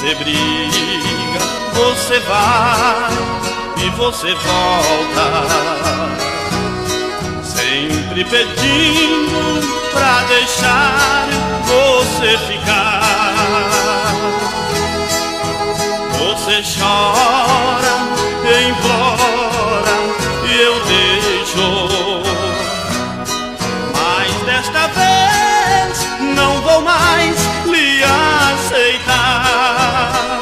você briga, você vai e você volta, sempre pedindo pra deixar você ficar. Você chora, implora e eu deixo, mas desta vez não vou mais lhe aceitar.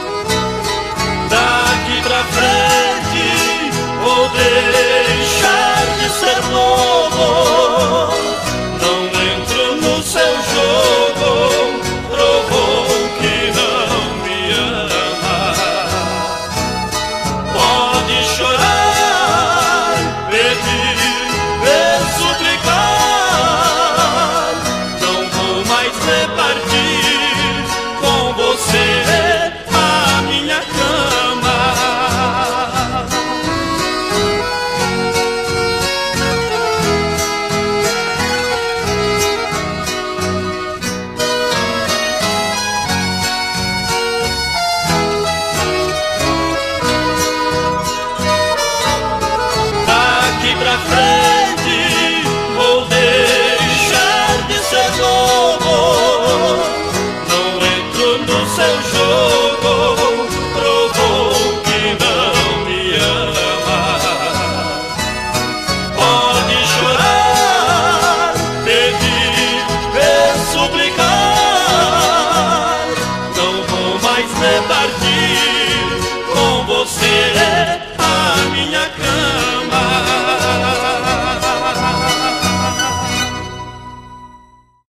Daqui pra frente vou deixar de ser bobo, não entro no seu jogo, provou que não me ama. Pode chorar, pedir, suplicar, não vou mais repartir com você a minha cama. Daqui pra frente